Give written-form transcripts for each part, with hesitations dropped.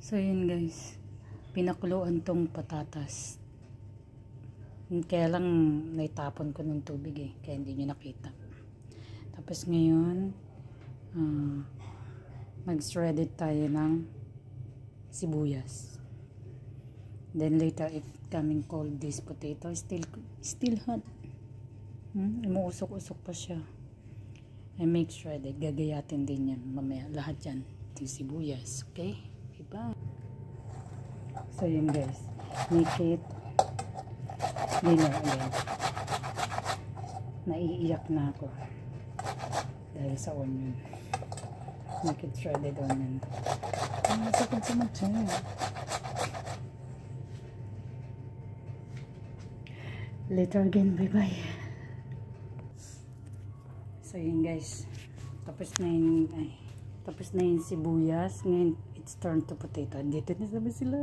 So yun guys, pinakuluan tong patatas. Kaya lang naitapon ko ng tubig kaya hindi nyo nakita. Tapos ngayon mag-shredded tayo ng sibuyas. Then later, if coming cold, this potato still hot. Umuusok-usok pa siya. I make shredded. Gagayatin din yan mamaya. Lahat yan. Yung sibuyas. Okay? Diba? So yun guys. Make it dinner again. Naiiyak na ako. Dahil sa onion. Make it shredded onion. Sakit sa mata. Later again. Bye-bye. So yun guys. Tapos na yung sibuyas. Ngayon, it's turned to potato. Dito na sabi sila.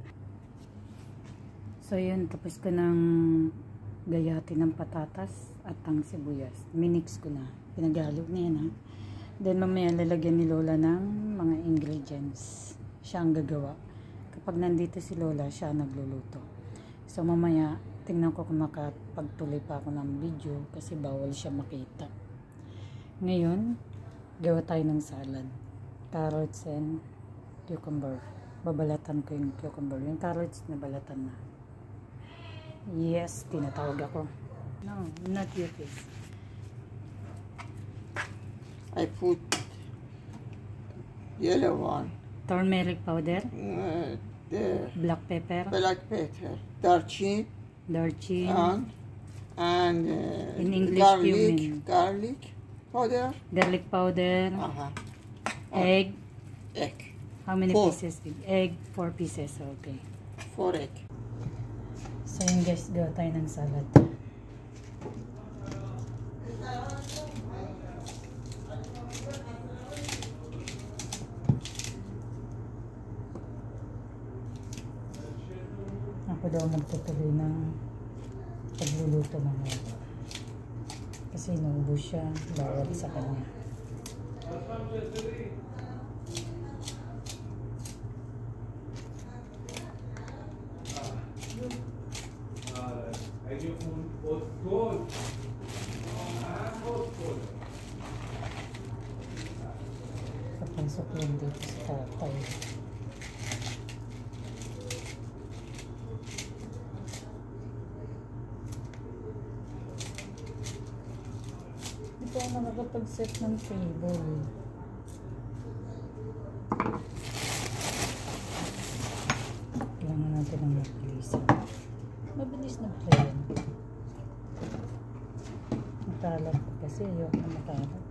So yun, tapos ko ng gayatin ng patatas at ang sibuyas. Minix ko na. Pinagalo na yan ha. Then mamaya lalagyan ni Lola ng mga ingredients. Siya ang gagawa. Kapag nandito si Lola, siya nagluluto. So mamaya, tingnan ko kung makapagtuloy pa ako ng video kasi bawal siya makita. Ngayon, gawa tayo ng salad. Carrots and cucumber. Babalatan ko yung cucumber. Yung carrots, nabalatan na. Yes, tinatawag ako. No, not your face. I put yellow one. Turmeric powder. The Black pepper. black pepper. Darchin. And in English, cumin. Garlic powder. Garlic powder. Egg. Egg. How many 4 pieces? Egg, 4 pieces. Okay. 4 egg. So yun guys, gawa tayo ng salad. Ako daw magtutuloy ng pagluluto ng mga. Kasi inuubos siya, bawal sa kanya. Papasok yun dito sa tatay. Hindi pa ako nakakapag-set ng table. Kailangan natin ng mabilisan. Mabilis na pala yan. Matalag ko kasi ayoko na matalag.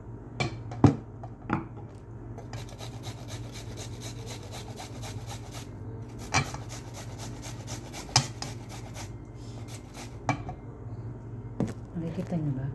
Nakikita niyo ba?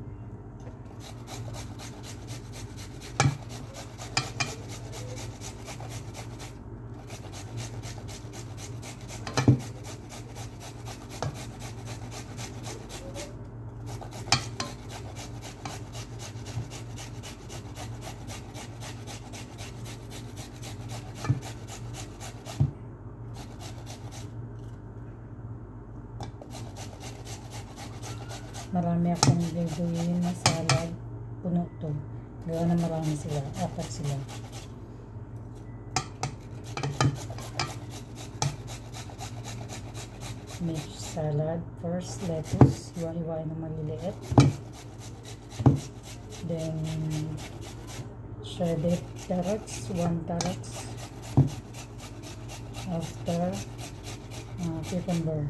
Marami akong gagawin na salad. Puno to. Gawa na marami sila. 4 sila. Make salad. First, lettuce. Iwa-iwain na maliliit. Then, shredded carrots. 1 carrots. After, cucumber.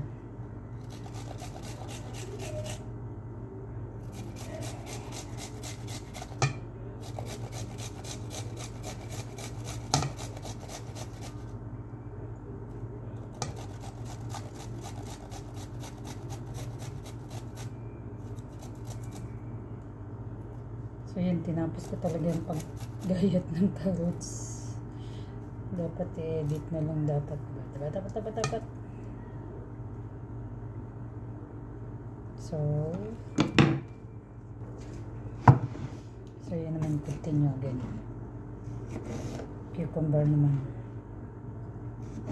So yun, tinapos ko talaga yung paggayat ng carrots. Dapat i-edit na lang dapat. Dapat. So yun naman, continue again. Cucumber naman.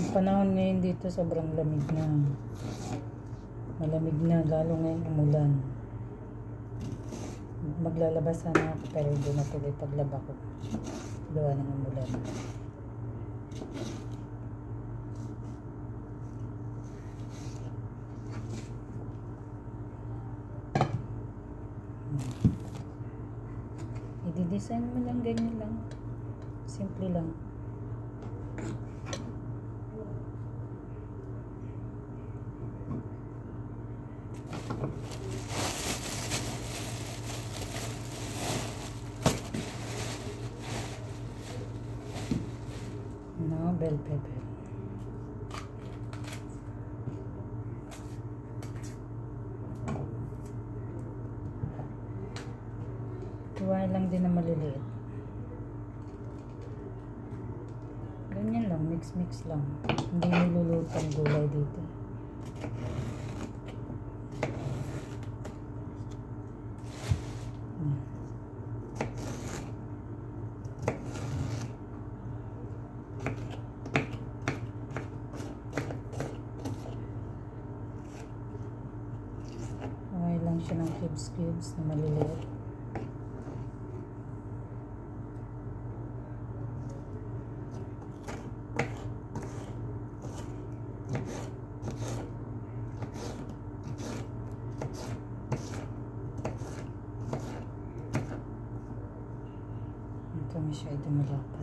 Panahon ngayon dito sobrang lamig na. Malamig na, lalo ngayon umulan. Maglalabas sana ako pero hindi na tuloy paglaba ko. Gawa ng umulan. I-design mo lang, ganyan lang. Simple lang. No, bell pepper. Tuwain lang din na maliliit. Ganyan lang, mix lang. Hindi nilulutang gulay dito. Okay lang siya ng cubes na maliliit. Ito masyado malapad.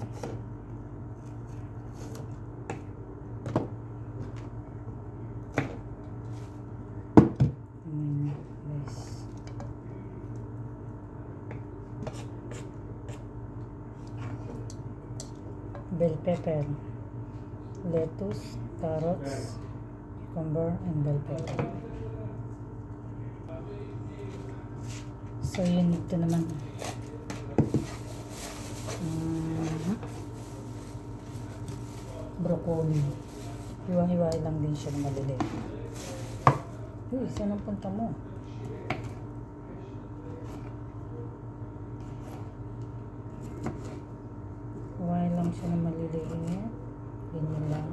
Bell pepper, lettuce, carrots, cucumber, and bell pepper. So yun, ito naman. Brocolie. Hiwa-hiwain lang din siya ng maliliit. Uy, saan ang punta mo? Hiwain lang siya ng maliliit. Ganyan lang.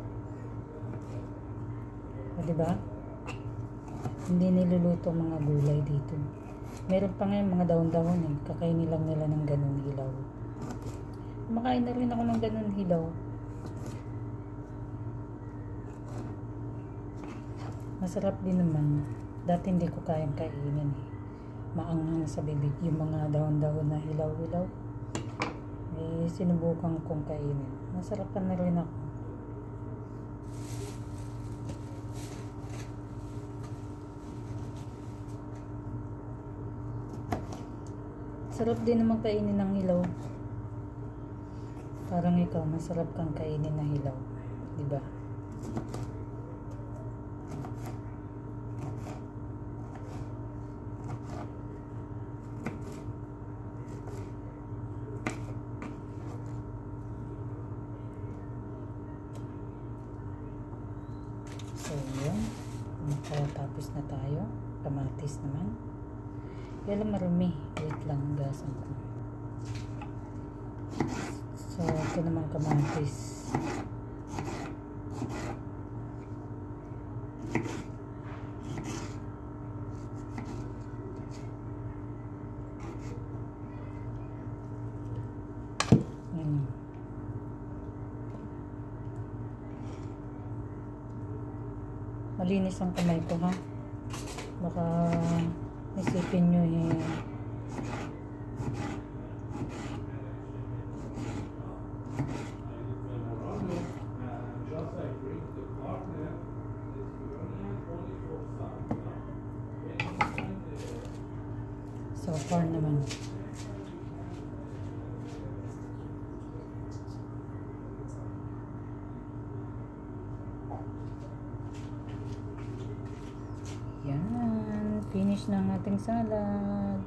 O, diba? Hindi niluluto mga gulay dito. Meron pa ngayon mga dahon-dahon eh. Kakainin lang nila ng ganun hilaw. Makain na rin ako ng ganun hilaw. Masarap din naman. Dati hindi ko kayang kainin eh. Maanghang sa bibig. Yung mga dahon-dahon na hilaw-hilaw. Eh, sinubukan kong kainin. Masarap pa na rin ako. Sarap din naman kainin ng hilaw. Parang ikaw, masarap kang kainin na hilaw. Diba? So, yun. Nakatapos na tayo. Kamatis naman. Kaya lang marumi. Wait lang, gasan ko. So, ito naman kamatis. Ayan. Malinis ang kamay ko, ha? Baka isipin nyo eh. So far naman. Yan. Finish na ang ating salad.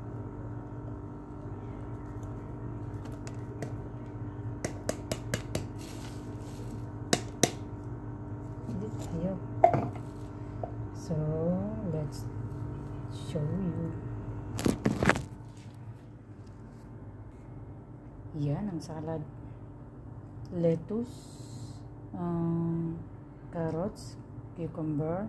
Hindi tayo. So, let's show you. Yan ang salad. Lettuce, Karots, cucumber,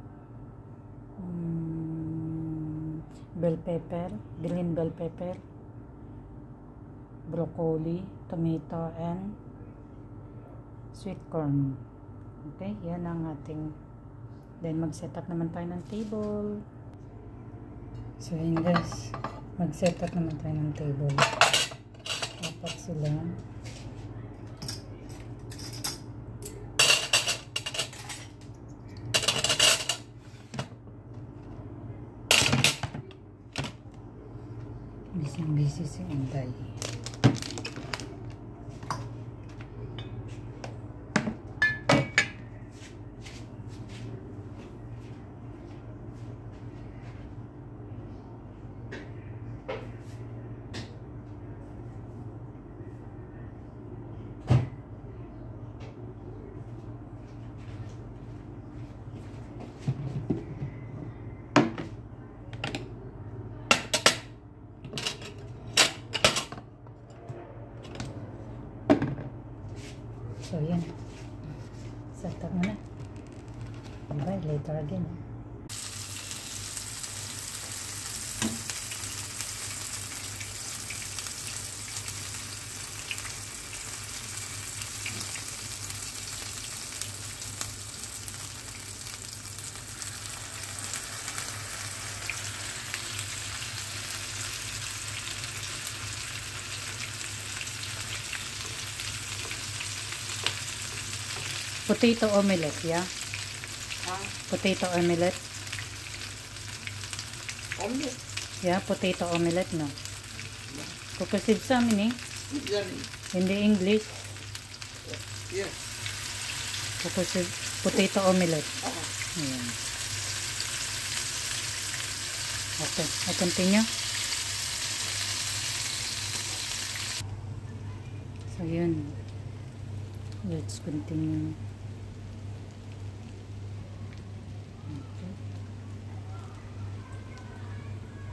bell pepper, green bell pepper, broccoli, tomato, and sweet corn. Okay, yan ang ating. Then mag-set up naman tayo ng table. So yun guys, mag-set up naman tayo ng table. Apat sila. Busy si Inday. So, yan. Set up na. Bye, later again. Potato omelette, yeah? Potato omelette. Omelette? Yeah, potato omelette, no? Cocozibsamini? In the English? Yes. Potato omelette. Ayan. Okay, I continue. So, yun. Let's continue.